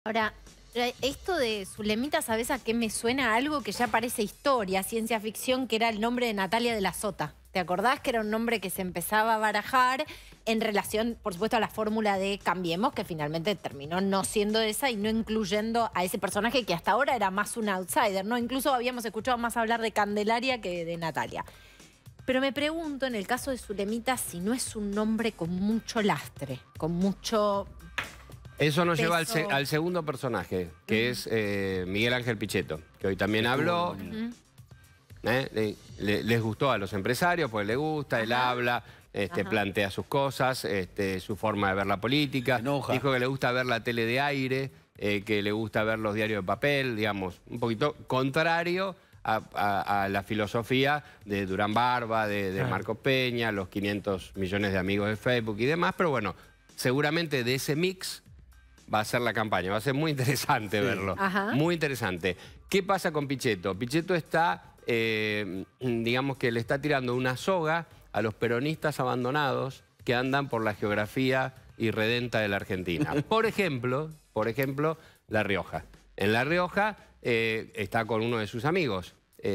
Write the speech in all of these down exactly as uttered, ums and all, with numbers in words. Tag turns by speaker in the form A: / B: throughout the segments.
A: Ahora, esto de Zulemita, ¿sabés a qué me suena? Algo que ya parece historia, ciencia ficción, que era el nombre de Natalia de la Sota. ¿Te acordás que era un nombre que se empezaba a barajar en relación, por supuesto, a la fórmula de Cambiemos, que finalmente terminó no siendo esa y no incluyendo a ese personaje que hasta ahora era más un outsider, ¿no? Incluso habíamos escuchado más hablar de Candelaria que de Natalia. Pero me pregunto, en el caso de Zulemita, si no es un nombre con mucho lastre, con mucho...
B: Eso nos
A: peso.
B: lleva al, se al segundo personaje, que uh-huh. es eh, Miguel Ángel Pichetto, que hoy también habló. Uh-huh. ¿eh? le, le, les gustó a los empresarios, pues le gusta, uh-huh. él habla, este, plantea sus cosas, este, su forma de ver la política. Dijo que le gusta ver la tele de aire, eh, que le gusta ver los diarios de papel, digamos, un poquito contrario a, a, a la filosofía de Durán Barba, de, de Marcos Peña, los quinientos millones de amigos de Facebook y demás, pero bueno, seguramente de ese mix va a ser la campaña, va a ser muy interesante sí. verlo, Ajá. muy interesante. ¿Qué pasa con Pichetto? Pichetto está, eh, digamos que le está tirando una soga a los peronistas abandonados que andan por la geografía irredenta de la Argentina. Por ejemplo, por ejemplo, La Rioja. En La Rioja eh, está con uno de sus amigos,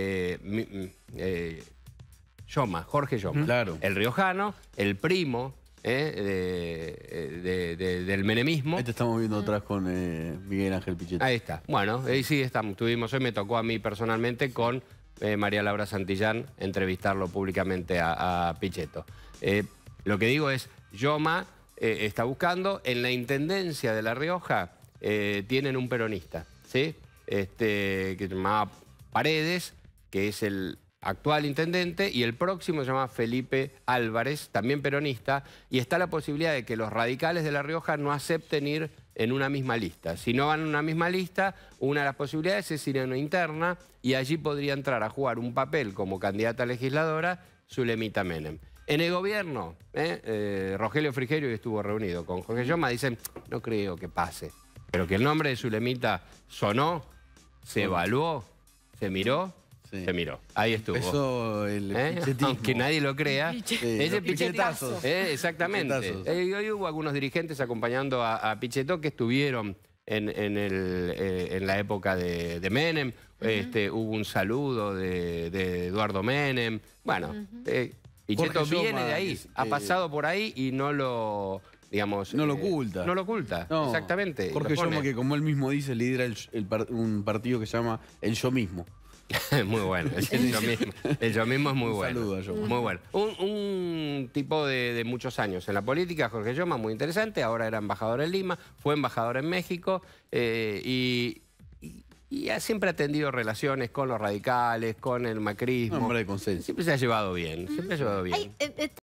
B: eh, eh, Lloma, Jorge Lloma.
C: Claro.
B: El riojano, el primo... Eh, de, de, de, del menemismo.
C: Ahí te estamos viendo atrás con eh, Miguel Ángel Pichetto.
B: Ahí está. Bueno, ahí sí estamos. Tuvimos, hoy me tocó a mí personalmente con eh, María Laura Santillán entrevistarlo públicamente a, a Pichetto. Eh, lo que digo es, Lloma eh, está buscando, en la Intendencia de La Rioja eh, tienen un peronista, ¿sí? Este, que se llamaba Paredes, que es el actual intendente, y el próximo se llama Felipe Álvarez, también peronista, y está la posibilidad de que los radicales de La Rioja no acepten ir en una misma lista. Si no van en una misma lista, una de las posibilidades es ir en una interna, y allí podría entrar a jugar un papel como candidata a legisladora Zulemita Menem. En el gobierno, ¿eh? Eh, Rogelio Frigerio, que estuvo reunido con Jorge Lloma, dicen, no creo que pase, pero que el nombre de Zulemita sonó, se evaluó, se miró, Sí. se miró. Ahí estuvo.
C: Empezó el
B: ¿Eh? Aunque nadie lo crea.
C: Sí,
B: ese
C: Pichetazos.
B: Eh, exactamente. Eh, hoy hubo algunos dirigentes acompañando a, a Pichetto que estuvieron en, en, el, eh, en la época de, de Menem. Uh-huh. este, hubo un saludo de, de Eduardo Menem. Bueno, uh-huh. eh, Pichetto viene de ahí. Es, ha pasado por ahí y no lo... Digamos,
C: no
B: eh,
C: lo oculta.
B: No lo oculta,
C: no.
B: exactamente.
C: Jorge Lloma, que como él mismo dice, lidera el, el, un partido que se llama El Yo Mismo.
B: Muy bueno, el, el yo mismo. El yo mismo es muy
C: un
B: bueno.
C: Saludo a Lloma.
B: Muy bueno. Un, un tipo de, de muchos años en la política, Jorge Lloma, muy interesante. Ahora era embajador en Lima, fue embajador en México eh, y, y, y ha siempre ha tendido relaciones con los radicales, con el macrismo.
C: Hombre de consenso.
B: Siempre se ha llevado bien, siempre ha llevado bien.
A: Ay, eh, eh,